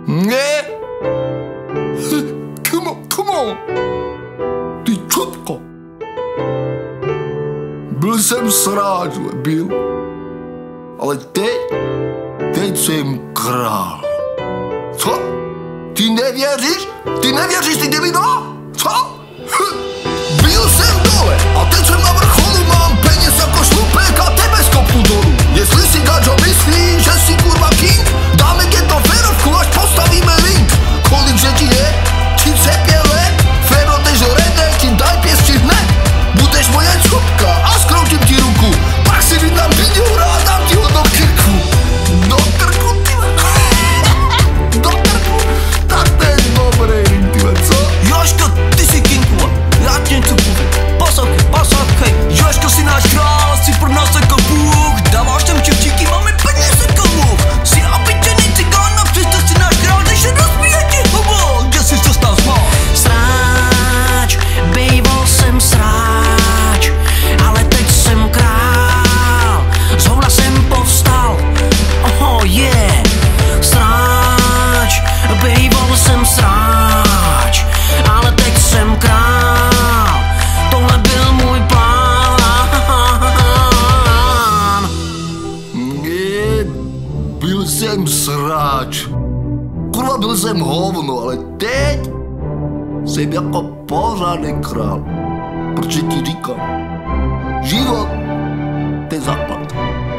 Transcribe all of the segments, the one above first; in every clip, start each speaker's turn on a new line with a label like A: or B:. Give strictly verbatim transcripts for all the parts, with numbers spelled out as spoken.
A: Ne. Come on, come on. Ty čupko. Byl jsem sráč, byl. Ale teď, teď jsem král. Co? Ty nevěříš? Ty nevěříš, ty debino? Co? Byl jsem dole a teď jsem na vrcholu, mám peněz jako šlupek a tebe skopnu dolů. Jestli si Gačo myslí, že si kurva king, dáme to férovku, až postavíme link. Kolik že ti je? třicet pět let? Féro tež rede, ti daj pěstí hned. Budeš moje čupka a skroutím ti ruku. Pak si vydám video a dám ti ho do krku. Do krku, tyhle. Do krku. Tak to je dobrý, tyhle, co?
B: Jožko, ty si kinku, já ti něco povím. Poslouchej, poslouchej. Jožko, si náš král, si pro nás jako Bůh. Dáváš tam čevčíky, máme peněz jako much. Jsi obyčejný cigán a přesto si náš král, takže rozbíje ti hubu. Kde jsi to stal smál?
C: Sráč, bejval jsem sráč, ale teď jsem král. Z hovna jsem povstal, oh yeah. Sráč, bejval jsem sráč, ale teď jsem král. Tohle byl můj plán.
A: Ne, byl jsem sráč. Kurva, byl jsem hovno, ale teď jsem jako pořádný král. Protože ti říkám, život, to je základ.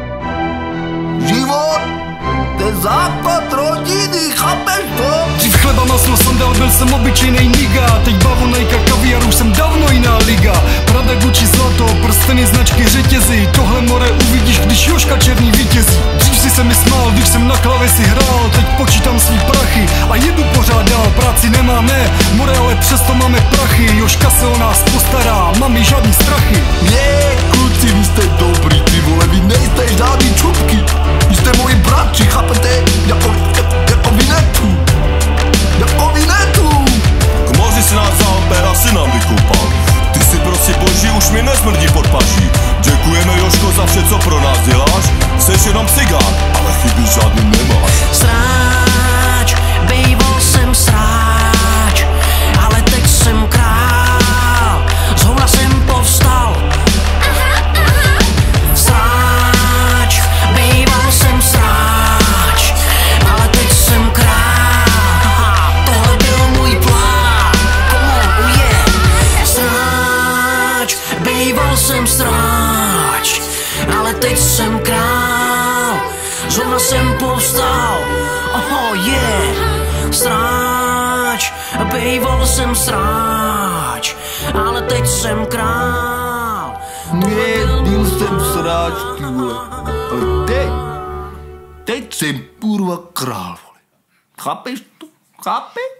A: Život, to je základ rodiny, chápeš to?
D: Dřív chleba, maslo, sandál, byl jsem obyčejnej niga. Teď bavonejka, kaviár, už jsem dávno jiná liga. Prada, Gucci, zlato, prsteny, značky, řetězy. Tohle more uvidíš, když Jožka Černý vítězí. Dřív si se mi smál, když jsem na klavesi hrál. Teď počítám svý prachy a jedu pořád dál. Práci nemáme, more, ale přesto máme prachy. Jožka se o nás postará, mami žádný strachy.
A: Ne, kluci, vy jste dobrý, ty vole, vy nejste žádný čupky. Vy jste moji bratři, chápete? Jako, jako, jako Vinetu. Jako Vinetu.
E: K moři si nás vzal, péra si nám vykoupal. Ty si prostě boží, už mi nesmrdí pod paží. Děkujeme, Jožko, za vše, co pro nás děláš. Jseš jenom cigán, ale chyby žádný nemáš.
C: Sráč, bejval jsem sráč, ale teď jsem král. Z hovna jsem povstal. Sráč, bejval jsem sráč, ale teď jsem král. Tohle byl můj plán. Oh yeah. Sráč, bejval jsem sráč, ale teď jsem král. Zrovna jsem povstal. Oh yeah. Sráč, bejval jsem sráč, ale teď jsem král.
A: Ne, byl jsem sráč, ty vole. Ale teď, teď jsem kurva král, vole. Chápeš to? Chápeš?